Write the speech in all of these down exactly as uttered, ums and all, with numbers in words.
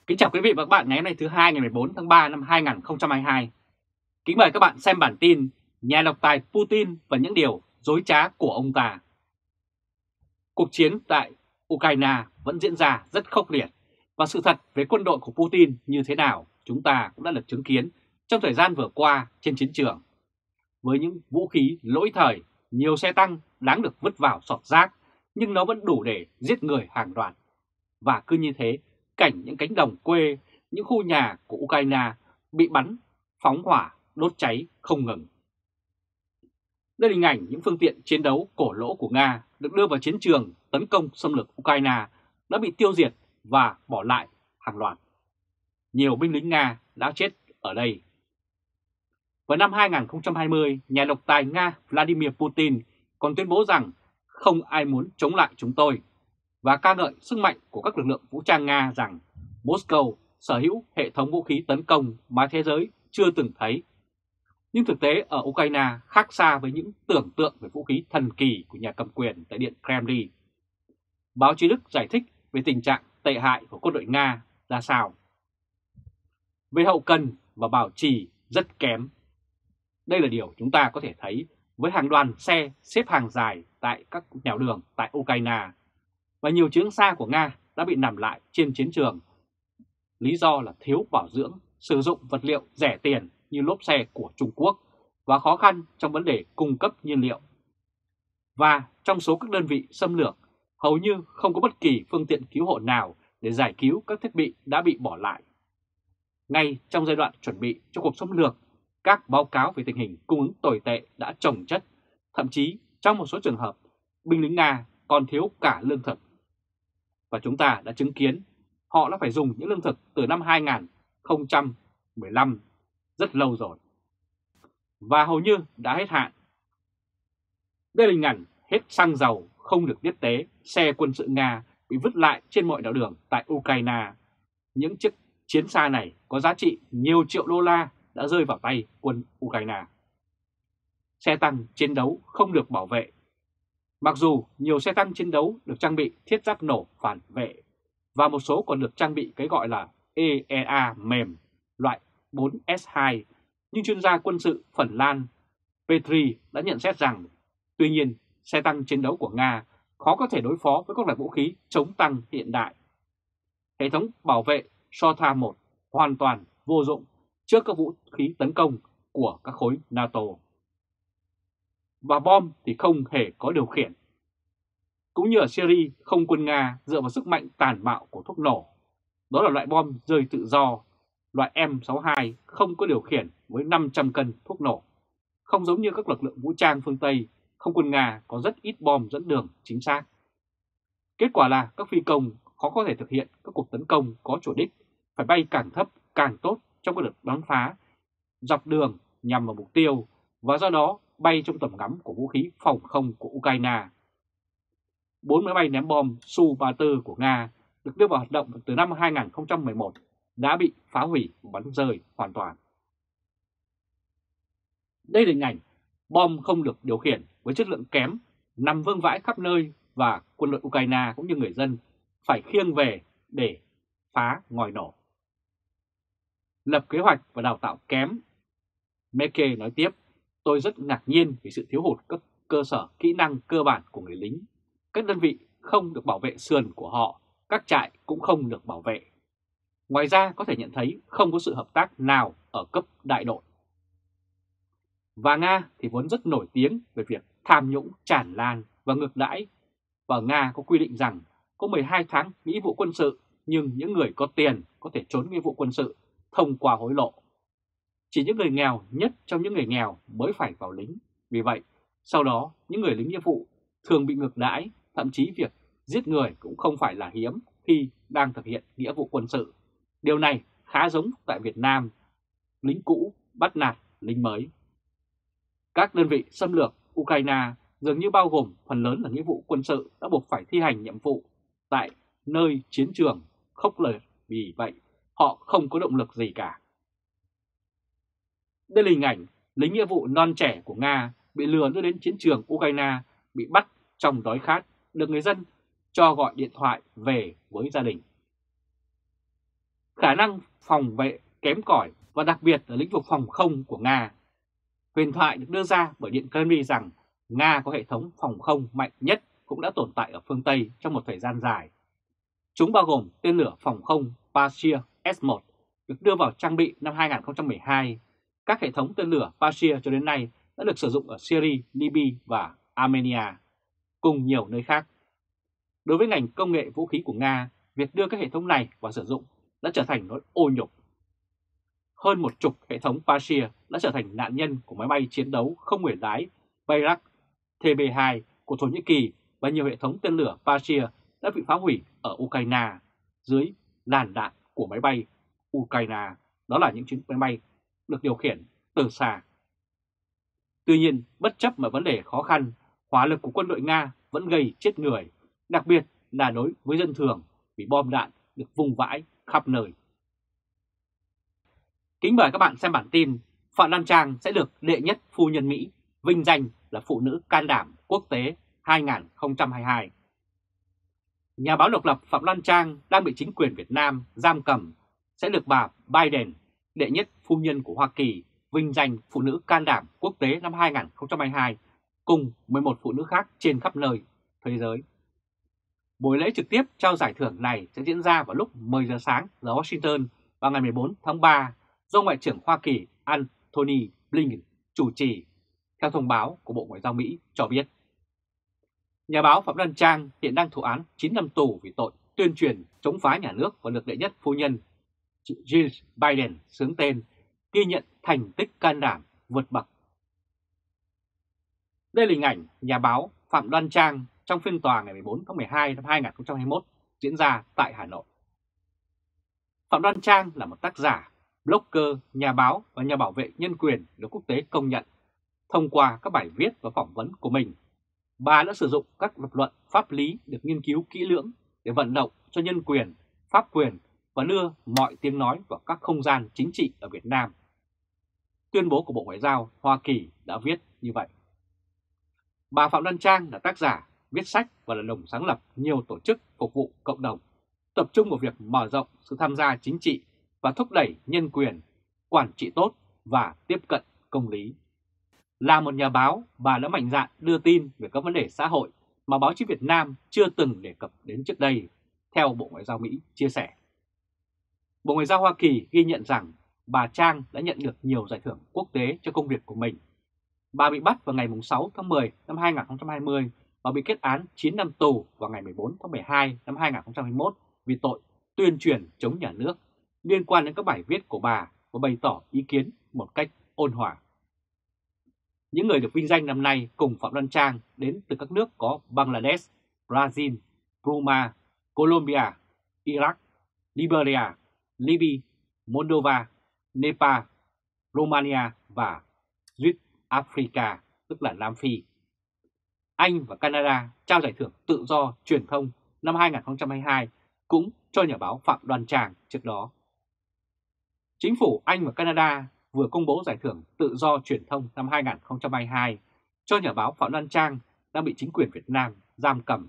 Kính chào quý vị và các bạn ngày hôm nay thứ hai ngày mười bốn tháng ba năm hai nghìn không trăm hai mươi hai. Kính mời các bạn xem bản tin Nhà độc tài Putin và những điều dối trá của ông ta. Cuộc chiến tại Ukraine vẫn diễn ra rất khốc liệt và sự thật về quân đội của Putin như thế nào chúng ta cũng đã được chứng kiến trong thời gian vừa qua trên chiến trường. Với những vũ khí lỗi thời, nhiều xe tăng đáng được vứt vào sọt rác nhưng nó vẫn đủ để giết người hàng loạt. Và cứ như thế, cảnh những cánh đồng quê, những khu nhà của Ukraine bị bắn, phóng hỏa, đốt cháy không ngừng. Đây là hình ảnh những phương tiện chiến đấu cổ lỗ của Nga được đưa vào chiến trường tấn công xâm lược Ukraine đã bị tiêu diệt và bỏ lại hàng loạt. Nhiều binh lính Nga đã chết ở đây. Vào năm hai nghìn không trăm hai mươi, nhà độc tài Nga Vladimir Putin còn tuyên bố rằng không ai muốn chống lại chúng tôi và ca ngợi sức mạnh của các lực lượng vũ trang Nga rằng Moscow sở hữu hệ thống vũ khí tấn công mà thế giới chưa từng thấy. Nhưng thực tế ở Ukraine khác xa với những tưởng tượng về vũ khí thần kỳ của nhà cầm quyền tại Điện Kremlin. Báo chí Đức giải thích về tình trạng tệ hại của quân đội Nga ra sao. Về hậu cần và bảo trì rất kém. Đây là điều chúng ta có thể thấy với hàng đoàn xe xếp hàng dài tại các nẻo đường tại Ukraine. Và nhiều chiến xa của Nga đã bị nằm lại trên chiến trường. Lý do là thiếu bảo dưỡng, sử dụng vật liệu rẻ tiền như lốp xe của Trung Quốc và khó khăn trong vấn đề cung cấp nhiên liệu. Và trong số các đơn vị xâm lược, hầu như không có bất kỳ phương tiện cứu hộ nào để giải cứu các thiết bị đã bị bỏ lại. Ngay trong giai đoạn chuẩn bị cho cuộc xâm lược, các báo cáo về tình hình cung ứng tồi tệ đã chồng chất, thậm chí trong một số trường hợp, binh lính Nga còn thiếu cả lương thực. Và chúng ta đã chứng kiến họ đã phải dùng những lương thực từ năm hai nghìn không trăm mười lăm, rất lâu rồi. Và hầu như đã hết hạn. Đây là hình ảnh hết xăng dầu không được tiếp tế, xe quân sự Nga bị vứt lại trên mọi nẻo đường tại Ukraine. Những chiếc chiến xa này có giá trị nhiều triệu đô la đã rơi vào tay quân Ukraine. Xe tăng chiến đấu không được bảo vệ. Mặc dù nhiều xe tăng chiến đấu được trang bị thiết giáp nổ phản vệ và một số còn được trang bị cái gọi là e e a mềm loại bốn S hai, nhưng chuyên gia quân sự Phần Lan Petri đã nhận xét rằng tuy nhiên xe tăng chiến đấu của Nga khó có thể đối phó với các loại vũ khí chống tăng hiện đại. Hệ thống bảo vệ Sota một hoàn toàn vô dụng trước các vũ khí tấn công của các khối NATO. Và bom thì không hề có điều khiển. Cũng như ở Syria, không quân Nga dựa vào sức mạnh tàn bạo của thuốc nổ. Đó là loại bom rơi tự do, loại M sáu hai không có điều khiển với năm trăm cân thuốc nổ. Không giống như các lực lượng vũ trang phương Tây, không quân Nga có rất ít bom dẫn đường chính xác. Kết quả là các phi công khó có thể thực hiện các cuộc tấn công có chủ đích, phải bay càng thấp càng tốt trong các đợt bắn phá dọc đường nhằm vào mục tiêu và do đó bay trong tầm ngắm của vũ khí phòng không của Ukraine. Bốn máy bay ném bom Su ba mươi tư của Nga được đưa vào hoạt động từ năm hai nghìn không trăm mười một đã bị phá hủy và bắn rơi hoàn toàn. Đây là hình ảnh bom không được điều khiển với chất lượng kém nằm vương vãi khắp nơi và quân đội Ukraine cũng như người dân phải khiêng về để phá ngòi nổ. Lập kế hoạch và đào tạo kém. Merkel nói tiếp, tôi rất ngạc nhiên vì sự thiếu hụt các cơ sở kỹ năng cơ bản của người lính. Các đơn vị không được bảo vệ sườn của họ, các trại cũng không được bảo vệ. Ngoài ra có thể nhận thấy không có sự hợp tác nào ở cấp đại đội. Và Nga thì vốn rất nổi tiếng về việc tham nhũng tràn lan và ngược đãi. Và Nga có quy định rằng có mười hai tháng nghĩa vụ quân sự nhưng những người có tiền có thể trốn nghĩa vụ quân sự thông qua hối lộ. Chỉ những người nghèo nhất trong những người nghèo mới phải vào lính. Vì vậy, sau đó những người lính nghĩa vụ thường bị ngược đãi, thậm chí việc giết người cũng không phải là hiếm khi đang thực hiện nghĩa vụ quân sự. Điều này khá giống tại Việt Nam, lính cũ bắt nạt lính mới. Các đơn vị xâm lược Ukraine dường như bao gồm phần lớn là nghĩa vụ quân sự đã buộc phải thi hành nhiệm vụ tại nơi chiến trường khốc liệt, vì vậy họ không có động lực gì cả. Đây là hình ảnh lính nghĩa vụ non trẻ của Nga bị lừa đưa đến chiến trường Ukraine, bị bắt trong đói khát, được người dân cho gọi điện thoại về với gia đình. Khả khả năng phòng vệ kém cỏi và đặc biệt ở lĩnh vực phòng không của Nga. Huyền thoại được đưa ra bởi Điện Kremlin rằng Nga có hệ thống phòng không mạnh nhất cũng đã tồn tại ở phương Tây trong một thời gian dài. Chúng bao gồm tên lửa phòng không Patriot S một được đưa vào trang bị năm hai nghìn không trăm mười hai. Các hệ thống tên lửa Patriot cho đến nay đã được sử dụng ở Syria, Libya và Armenia, cùng nhiều nơi khác. Đối với ngành công nghệ vũ khí của Nga, việc đưa các hệ thống này vào sử dụng đã trở thành nỗi ô nhục. Hơn một chục hệ thống Patriot đã trở thành nạn nhân của máy bay chiến đấu không người lái Bayrak T B hai của Thổ Nhĩ Kỳ và nhiều hệ thống tên lửa Patriot đã bị phá hủy ở Ukraine dưới làn đạn của máy bay Ukraine. Đó là những chiếc máy bay được điều khiển từ xa. Tuy nhiên, bất chấp mọi vấn đề khó khăn, hỏa lực của quân đội Nga vẫn gây chết người, đặc biệt là đối với dân thường vì bom đạn được vung vãi khắp nơi. Kính mời các bạn xem bản tin Phạm Đoan Trang sẽ được đệ nhất phu nhân Mỹ vinh danh là phụ nữ can đảm quốc tế hai nghìn không trăm hai mươi hai. Nhà báo độc lập Phạm Đoan Trang đang bị chính quyền Việt Nam giam cầm sẽ được bà Biden, đệ nhất phu nhân của Hoa Kỳ, vinh danh phụ nữ can đảm quốc tế năm hai nghìn không trăm hai mươi hai cùng mười một phụ nữ khác trên khắp nơi thế giới. Buổi lễ trực tiếp trao giải thưởng này sẽ diễn ra vào lúc mười giờ sáng giờ Washington vào ngày mười bốn tháng ba do Ngoại trưởng Hoa Kỳ Antony Blinken chủ trì, theo thông báo của Bộ Ngoại giao Mỹ cho biết. Nhà báo Phạm Đoan Trang hiện đang thụ án chín năm tù vì tội tuyên truyền chống phá nhà nước và được đệ nhất phu nhân Jill Biden xướng tên ghi nhận thành tích can đảm vượt bậc. Đây là hình ảnh nhà báo Phạm Đoan Trang trong phiên tòa ngày mười bốn tháng mười hai năm hai nghìn không trăm hai mươi mốt diễn ra tại Hà Nội. Phạm Đoan Trang là một tác giả, blogger, nhà báo và nhà bảo vệ nhân quyền được quốc tế công nhận. Thông qua các bài viết và phỏng vấn của mình, bà đã sử dụng các lập luận pháp lý được nghiên cứu kỹ lưỡng để vận động cho nhân quyền, pháp quyền và đưa mọi tiếng nói vào các không gian chính trị ở Việt Nam. Tuyên bố của Bộ Ngoại giao Hoa Kỳ đã viết như vậy. Bà Phạm Đoan Trang là tác giả, viết sách và là đồng sáng lập nhiều tổ chức phục vụ cộng đồng, tập trung vào việc mở rộng sự tham gia chính trị và thúc đẩy nhân quyền, quản trị tốt và tiếp cận công lý. Là một nhà báo, bà đã mạnh dạn đưa tin về các vấn đề xã hội mà báo chí Việt Nam chưa từng đề cập đến trước đây, theo Bộ Ngoại giao Mỹ chia sẻ. Bộ Ngoại giao Hoa Kỳ ghi nhận rằng bà Trang đã nhận được nhiều giải thưởng quốc tế cho công việc của mình. Bà bị bắt vào ngày sáu tháng mười năm hai nghìn không trăm hai mươi và bị kết án chín năm tù vào ngày mười bốn tháng mười hai năm hai nghìn không trăm hai mươi mốt vì tội tuyên truyền chống nhà nước liên quan đến các bài viết của bà và bày tỏ ý kiến một cách ôn hòa. Những người được vinh danh năm nay cùng Phạm Đoan Trang đến từ các nước có Bangladesh, Brazil, Burma, Colombia, Iraq, Liberia, Libya, Moldova, Nepal, Romania và South Africa, tức là Nam Phi. Anh và Canada trao giải thưởng tự do truyền thông năm hai nghìn không trăm hai mươi hai cũng cho nhà báo Phạm Đoan Trang trước đó. Chính phủ Anh và Canada vừa công bố giải thưởng tự do truyền thông năm hai nghìn không trăm hai mươi hai cho nhà báo Phạm Đoan Trang đang bị chính quyền Việt Nam giam cầm.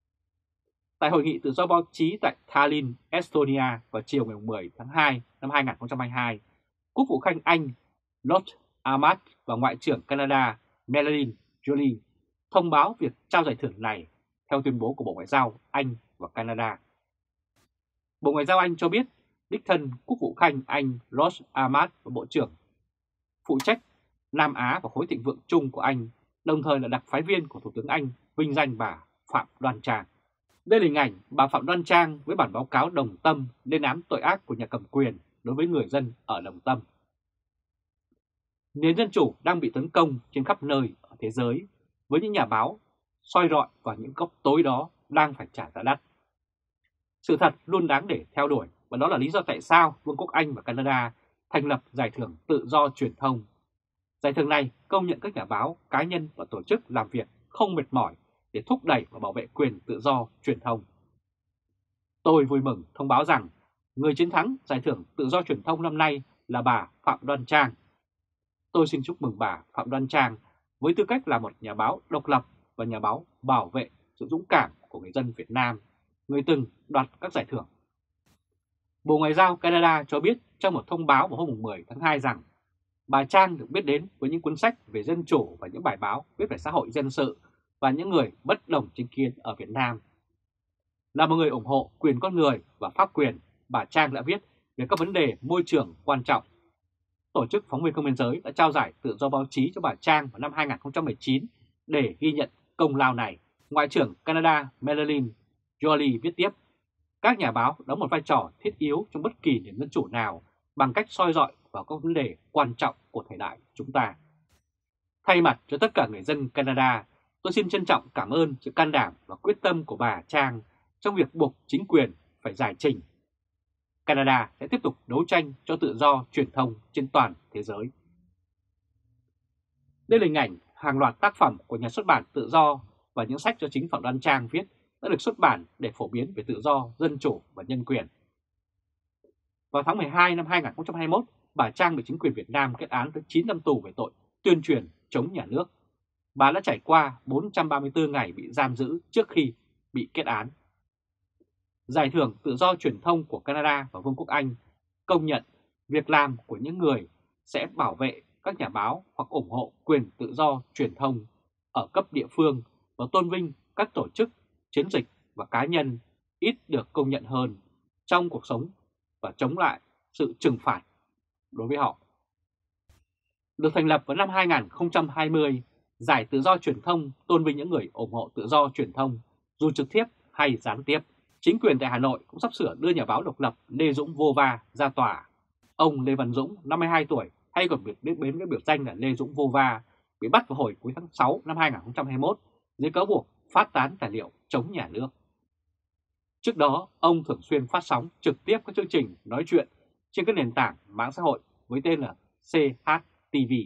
Tại Hội nghị tự do báo chí tại Tallinn, Estonia vào chiều ngày mười tháng hai năm hai nghìn không trăm hai mươi hai, Quốc vụ Khanh Anh Lord Ahmad và Ngoại trưởng Canada Melanie Joly thông báo việc trao giải thưởng này theo tuyên bố của Bộ Ngoại giao Anh và Canada. Bộ Ngoại giao Anh cho biết đích thân Quốc vụ Khanh Anh Lord Ahmad và Bộ trưởng phụ trách Nam Á và khối thịnh vượng chung của Anh, đồng thời là đặc phái viên của Thủ tướng Anh vinh danh bà Phạm Đoan Trang. Đây là hình ảnh bà Phạm Đoan Trang với bản báo cáo Đồng Tâm lên án tội ác của nhà cầm quyền đối với người dân ở Đồng Tâm. Nền dân chủ đang bị tấn công trên khắp nơi ở thế giới, với những nhà báo soi rọi vào những góc tối đó đang phải trả giá đắt. Sự thật luôn đáng để theo đuổi, và đó là lý do tại sao Vương quốc Anh và Canada thành lập giải thưởng tự do truyền thông. Giải thưởng này công nhận các nhà báo, cá nhân và tổ chức làm việc không mệt mỏi để thúc đẩy và bảo vệ quyền tự do truyền thông. Tôi vui mừng thông báo rằng người chiến thắng giải thưởng tự do truyền thông năm nay là bà Phạm Đoan Trang. Tôi xin chúc mừng bà Phạm Đoan Trang với tư cách là một nhà báo độc lập và nhà báo bảo vệ sự dũng cảm của người dân Việt Nam, người từng đoạt các giải thưởng. Bộ Ngoại giao Canada cho biết trong một thông báo vào hôm mười tháng hai rằng bà Trang được biết đến với những cuốn sách về dân chủ và những bài báo viết về xã hội dân sự và những người bất đồng chính kiến ở Việt Nam. Là một người ủng hộ quyền con người và pháp quyền, bà Trang đã viết về các vấn đề môi trường quan trọng. Tổ chức Phóng viên Không biên giới đã trao giải tự do báo chí cho bà Trang vào năm hai nghìn không trăm mười chín để ghi nhận công lao này. Ngoại trưởng Canada Melanie Joly viết tiếp, các nhà báo đóng một vai trò thiết yếu trong bất kỳ nền dân chủ nào bằng cách soi dọi vào các vấn đề quan trọng của thời đại chúng ta. Thay mặt cho tất cả người dân Canada, tôi xin trân trọng cảm ơn sự can đảm và quyết tâm của bà Trang trong việc buộc chính quyền phải giải trình. Canada sẽ tiếp tục đấu tranh cho tự do truyền thông trên toàn thế giới. Đây là hình ảnh hàng loạt tác phẩm của nhà xuất bản Tự Do và những sách do chính Phạm Đoan Trang viết đã được xuất bản để phổ biến về tự do, dân chủ và nhân quyền. Vào tháng mười hai năm hai nghìn không trăm hai mươi mốt, bà Trang bị chính quyền Việt Nam kết án tới chín năm tù về tội tuyên truyền chống nhà nước. Bà đã trải qua bốn trăm ba mươi tư ngày bị giam giữ trước khi bị kết án. Giải thưởng Tự do truyền thông của Canada và Vương quốc Anh công nhận việc làm của những người sẽ bảo vệ các nhà báo hoặc ủng hộ quyền tự do truyền thông ở cấp địa phương và tôn vinh các tổ chức, chiến dịch và cá nhân ít được công nhận hơn trong cuộc sống và chống lại sự trừng phạt đối với họ. Được thành lập vào năm hai nghìn không trăm hai mươi, Giải Tự do truyền thông tôn vinh những người ủng hộ tự do truyền thông dù trực tiếp hay gián tiếp. Chính quyền tại Hà Nội cũng sắp sửa đưa nhà báo độc lập Lê Dũng Vô Va ra tòa. Ông Lê Văn Dũng, năm mươi hai tuổi, hay còn được biết đến với biệt danh là Lê Dũng Vô Va, bị bắt vào hồi cuối tháng sáu năm hai nghìn không trăm hai mươi mốt dưới cáo buộc phát tán tài liệu chống nhà nước. Trước đó, ông thường xuyên phát sóng trực tiếp các chương trình nói chuyện trên các nền tảng mạng xã hội với tên là xê hát tê vê,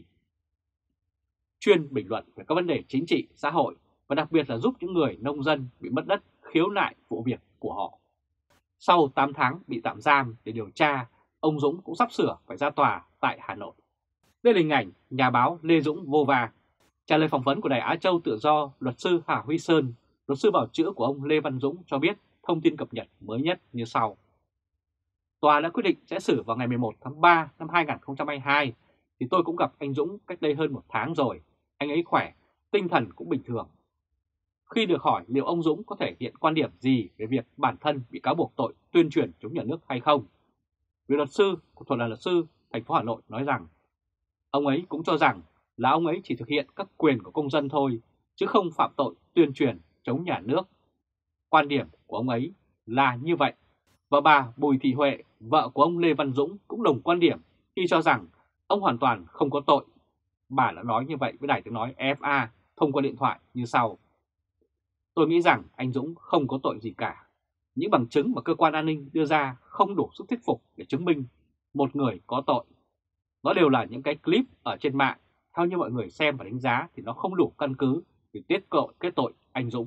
chuyên bình luận về các vấn đề chính trị, xã hội và đặc biệt là giúp những người nông dân bị mất đất khiếu nại vụ việc của họ. Sau tám tháng bị tạm giam để điều tra, ông Dũng cũng sắp sửa phải ra tòa tại Hà Nội. Đây là hình ảnh nhà báo Lê Dũng Vô Va. Trả lời phỏng vấn của Đài Á Châu Tự Do, luật sư Hà Huy Sơn, luật sư bào chữa của ông Lê Văn Dũng cho biết thông tin cập nhật mới nhất như sau. Tòa đã quyết định sẽ xử vào ngày mười một tháng ba năm hai nghìn không trăm hai mươi hai, thì tôi cũng gặp anh Dũng cách đây hơn một tháng rồi. Anh ấy khỏe, tinh thần cũng bình thường. Khi được hỏi liệu ông Dũng có thể hiện quan điểm gì về việc bản thân bị cáo buộc tội tuyên truyền chống nhà nước hay không, vị luật sư của Đoàn luật sư thành phố Hà Nội nói rằng ông ấy cũng cho rằng là ông ấy chỉ thực hiện các quyền của công dân thôi, chứ không phạm tội tuyên truyền chống nhà nước. Quan điểm của ông ấy là như vậy. Và bà Bùi Thị Huệ, vợ của ông Lê Văn Dũng cũng đồng quan điểm khi cho rằng ông hoàn toàn không có tội. Bà đã nói như vậy với Đài Tiếng Nói ép a thông qua điện thoại như sau. Tôi nghĩ rằng anh Dũng không có tội gì cả. Những bằng chứng mà cơ quan an ninh đưa ra không đủ sức thuyết phục để chứng minh một người có tội. Nó đều là những cái clip ở trên mạng, theo như mọi người xem và đánh giá thì nó không đủ căn cứ để tiết tội kết tội anh Dũng.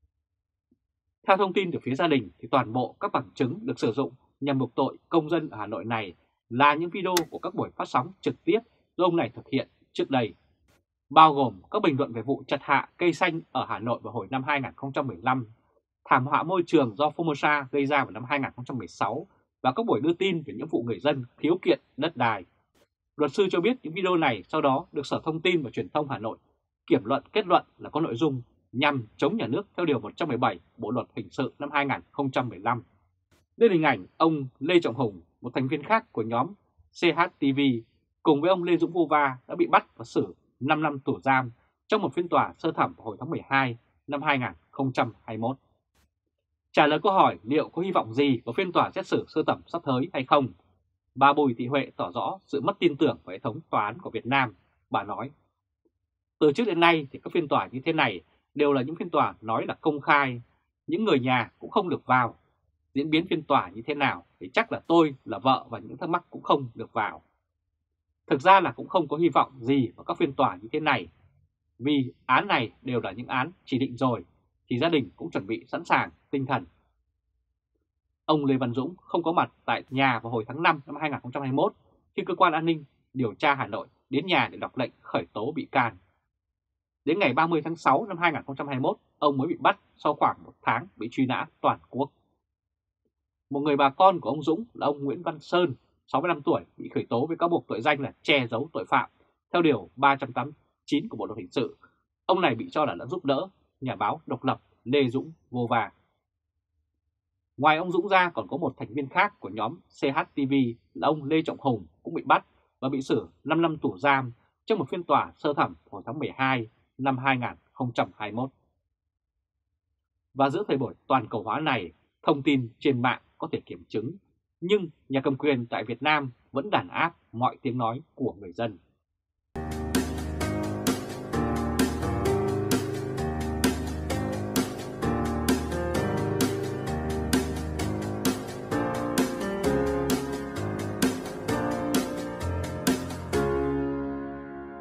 Theo thông tin từ phía gia đình thì toàn bộ các bằng chứng được sử dụng nhằm buộc tội công dân ở Hà Nội này là những video của các buổi phát sóng trực tiếp do ông này thực hiện trước đây, bao gồm các bình luận về vụ chặt hạ cây xanh ở Hà Nội vào hồi năm hai nghìn không trăm mười lăm, thảm họa môi trường do Formosa gây ra vào năm hai nghìn không trăm mười sáu và các buổi đưa tin về những vụ người dân khiếu kiện đất đai. Luật sư cho biết những video này sau đó được Sở Thông tin và Truyền thông Hà Nội kiểm luận kết luận là có nội dung nhằm chống nhà nước theo Điều một trăm mười bảy Bộ Luật Hình sự năm hai nghìn không trăm mười lăm. Đây là hình ảnh ông Lê Trọng Hùng, một thành viên khác của nhóm xê hát tê vê, cùng với ông Lê Dũng Vô Va đã bị bắt và xử năm năm tù giam trong một phiên tòa sơ thẩm vào hồi tháng mười hai năm hai nghìn không trăm hai mươi mốt. Trả lời câu hỏi liệu có hy vọng gì vào phiên tòa xét xử sơ thẩm sắp tới hay không, bà Bùi Thị Huệ tỏ rõ sự mất tin tưởng vào hệ thống tòa án của Việt Nam. Bà nói, từ trước đến nay thì các phiên tòa như thế này đều là những phiên tòa nói là công khai, những người nhà cũng không được vào. Diễn biến phiên tòa như thế nào thì chắc là tôi, là vợ và những thắc mắc cũng không được vào. Thực ra là cũng không có hy vọng gì vào các phiên tòa như thế này, vì án này đều là những án chỉ định rồi, thì gia đình cũng chuẩn bị sẵn sàng tinh thần. Ông Lê Văn Dũng không có mặt tại nhà vào hồi tháng năm năm hai nghìn không trăm hai mươi mốt khi cơ quan an ninh điều tra Hà Nội đến nhà để đọc lệnh khởi tố bị can. Đến ngày ba mươi tháng sáu năm hai nghìn không trăm hai mươi mốt, ông mới bị bắt sau khoảng một tháng bị truy nã toàn quốc. một người bà con của ông Dũng là ông Nguyễn Văn Sơn, sáu mươi lăm tuổi, bị khởi tố với cáo buộc tội danh là che giấu tội phạm theo Điều ba trăm tám mươi chín của Bộ Luật Hình sự. Ông này bị cho là đã giúp đỡ nhà báo độc lập Lê Dũng vô va. Ngoài ông Dũng ra còn có một thành viên khác của nhóm xê hát tê vê là ông Lê Trọng Hùng cũng bị bắt và bị xử năm năm tù giam trong một phiên tòa sơ thẩm hồi tháng mười hai năm hai nghìn không trăm hai mươi mốt. Và giữa thời buổi toàn cầu hóa này, thông tin trên mạng có thể kiểm chứng, nhưng nhà cầm quyền tại Việt Nam vẫn đàn áp mọi tiếng nói của người dân.